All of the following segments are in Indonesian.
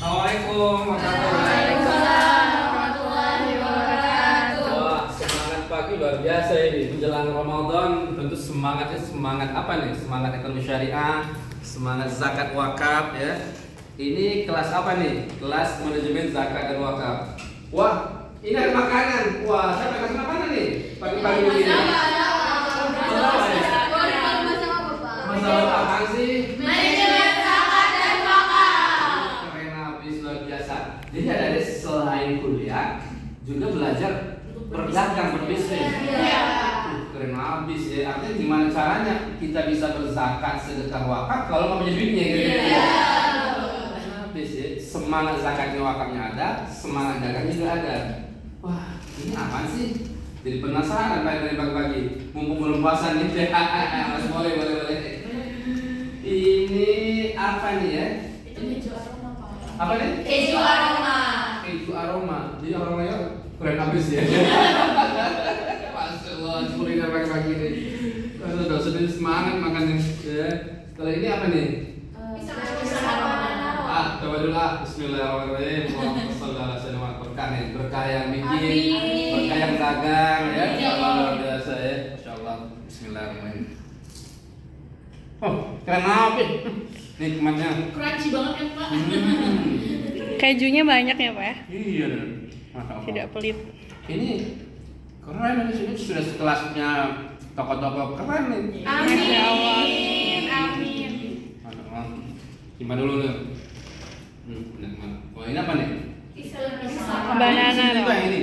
Assalamualaikum Waalaikumsalam warahmatullahi wabarakatuh. Wah, semangat pagi luar biasa ini menjelang Ramadan. Tentu semangatnya semangat apa nih? Semangat ekonomi syariah, semangat zakat wakaf ya. Ini kelas apa nih? Kelas manajemen zakat dan wakaf. Wah, ini ada makanan. Wah, siapa yang kasih makanan nih? Pagi-pagi begini. Masalah apa sih? Manajemen zakat dan wakaf. Keren habis luar biasa. Jadi ada selain kuliah juga belajar berdagang, berbisnis. Iya. Keren habis ya. Artinya gimana caranya kita bisa berzakat, sedekah, wakaf kalau nggak punya duitnya gitu. Iya. Keren habis ya. Semangat zakatnya, wakafnya ada, semangat dagang juga ada. Wah, ini apa sih? Jadi penasaran dari pagi-pagi. Mumpung belum puasa nih. boleh. Ini apa nih ya? Itu keju aroma, Pak. Apa nih? Keju aroma. Keju aroma. Jadi aromanya keren habis ya. Masya Allah, kuliner pagi-pagi ini. Kalau udah sudah semangat makannya. Ya. Kalau ini apa nih? Pisang aroma. Coba dulu lah. Bismillahirrahmanirrahim. Allahumma sholli ala sayyidina berkah nih. Berkah yang bikin, Amin. berkah yang dagang ya. Amin. Allah luar biasa ya. Masya Allah. Bismillahirrahmanirrahim. Oh, keren habis. Nikmatnya. Crunchy banget kan, Pak? Kejunya banyak ya, Pak ya? Iya, Masya Allah. Tidak pelit. Ini keren di sini sudah sekelasnya toko-toko keren nih. Amin. Masya Allah. Amin. Masya Allah. Simpan dulu nih. Nikmat. Wah, ini apa nih? Banana Ini dong. juga ini.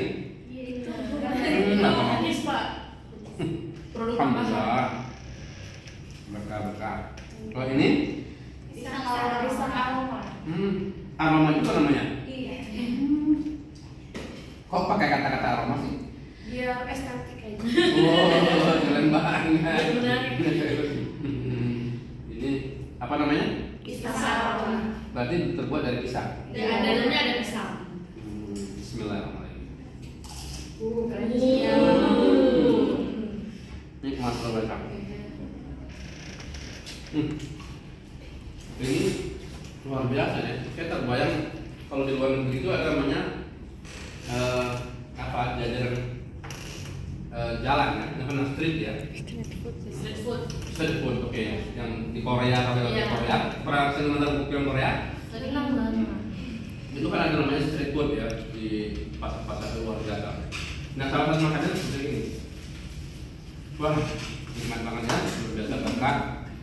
Manis, Pak. Produk tambahan. Alhamdulillah. Berkah. Kalau ini? Pisang aroma. Aroma juga namanya. Iya. Kok pakai kata-kata aroma sih? Biar estetik aja. Oh, keren banget. Menarik. Ini apa namanya? Pisang aroma. Berarti terbuat dari pisang. Dan dalamnya ada pisang. Bismillahirrahmanirrahim. Keren. Nikmat luar biasa. Ini luar biasa ya. Saya terbayang kalau di luar negeri itu ada namanya apa jajanan jalan ya, namanya street ya. Street food. Street food, oke. Yang di Korea kalau di Iya. Korea, pernah sering nonton film Korea? Senang banget. Itu kan ada namanya street food ya di pasar-pasar luar biasa. Nah, salah satu makanan seperti ini. Wah, nikmat banget ya, luar biasa berkah.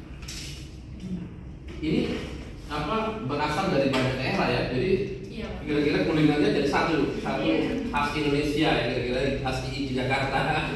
Ini apa berasal dari banyak daerah ya, jadi Iya. kira-kira kulinernya jadi satu Iya. khas Indonesia ya, kira-kira khas di Jakarta.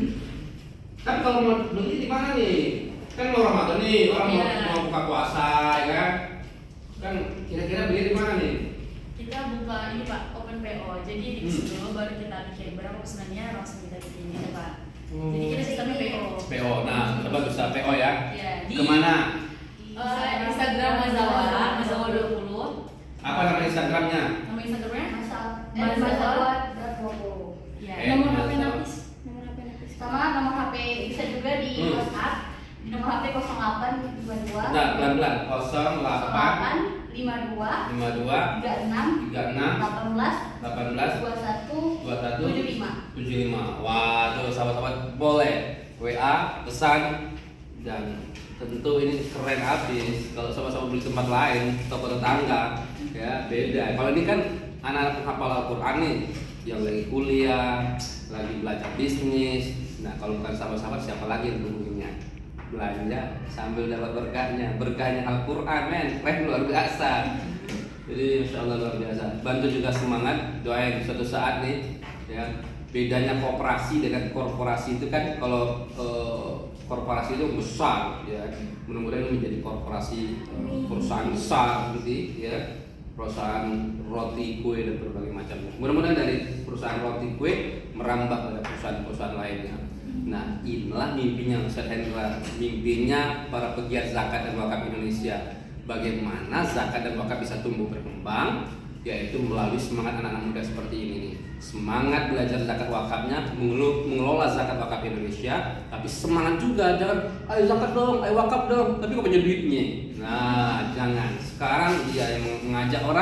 Kan kalau mau beli di mana nih? Kan mau Ramadan nih, orang Iya. mau buka puasa ya kan? Kan kira-kira beli di mana nih? Kita buka ini, Pak, open PO. Jadi di situ baru kita bikin berapa pesanannya langsung kita bikin gitu, Pak. Jadi kita sistemnya PO. PO. Nah, coba bisa PO ya. Iya. Kemana? Instagram Mazawa 20. Apa nama Instagramnya? Nama Instagramnya? Mazawa. Ya. Nomor Nomor HP Mazawa. Napis. Nomor HP Napis. Sama nomor HP bisa juga di WhatsApp. Nomor HP 0822 Bentar, pelan-pelan. 08 52 52 36 36 18 18 21 21 75. 75. Waduh, sahabat-sahabat boleh WA, pesan, dan tentu ini keren habis. Kalau sama-sama beli tempat lain, toko tetangga, ya beda. Kalau ini kan anak-anak penghafal Al-Quran nih, yang lagi kuliah, lagi belajar bisnis. Nah, kalau bukan sahabat-sahabat, siapa lagi yang mungkinnya belanja sambil dapat berkahnya Al-Quran, men, keren luar biasa. Jadi Masya Allah luar biasa. Bantu juga semangat, doain suatu saat nih ya. Bedanya kooperasi dengan korporasi itu kan kalau korporasi itu besar ya. Mudah-mudahan ini menjadi korporasi perusahaan besar nanti ya. Perusahaan roti kue dan berbagai macamnya. Mudah-mudahan dari perusahaan roti kue merambah pada perusahaan-perusahaan lainnya. Nah, inilah mimpinya Ustaz Hendra, mimpinya para pegiat zakat dan wakaf Indonesia. Bagaimana zakat dan wakaf bisa tumbuh berkembang, yaitu melalui semangat anak-anak muda seperti ini nih. Semangat belajar zakat wakafnya, mengelola zakat wakaf Indonesia, tapi semangat juga, jangan ayo zakat dong, ayo wakaf dong, tapi kok punya duitnya. Nah, jangan. Sekarang dia yang mengajak orang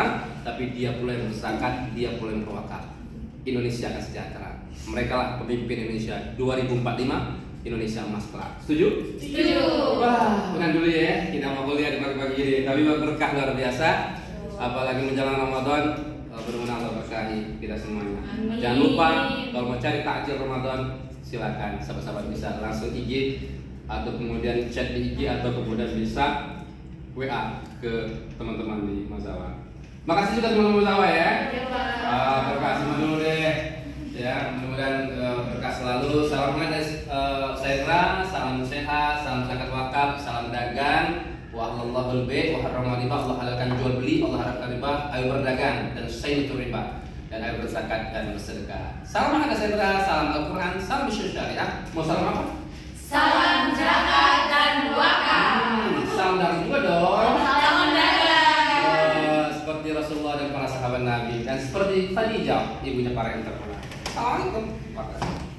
tapi dia pula yang berzakat, dia pula yang berwakaf. Indonesia akan sejahtera. Mereka lah pemimpin Indonesia 2045, Indonesia emas kelak. Setuju? Setuju. Wah, bukan dulu ya, kita mau kuliah di pagi-pagi ini. Tapi berkah luar biasa. Apalagi menjelang Ramadan, berguna Allah berkahi kita semuanya. Amin. Jangan lupa kalau mau cari takjil Ramadan, silakan sahabat-sahabat bisa langsung IG atau kemudian chat di IG atau kemudian bisa WA ke teman-teman di Mazawa. Makasih juga teman-teman Mazawa ya. Ya, Pak. Berkah semua dulu deh. Ya, mudah-mudahan berkah selalu. Salam hangat dari saya Indra, salam sehat, salam zakat wakaf, salam dagang. Wa Allahul bai' wa harrama riba. Allah halalkan jual beli, Allah haramkan riba. Ayo berdagang dan sayyidu riba. Dan ayo berzakat dan bersedekah. Salam hangat dari saya Indra, salam Al-Qur'an, salam syariah. Mau salam apa? Salam zakat dan wakaf. Salam dagang juga dong. Salam dagang. Seperti Rasulullah dan para sahabat Nabi dan seperti Khadijah, ibunya para yang terkenal. Assalamualaikum.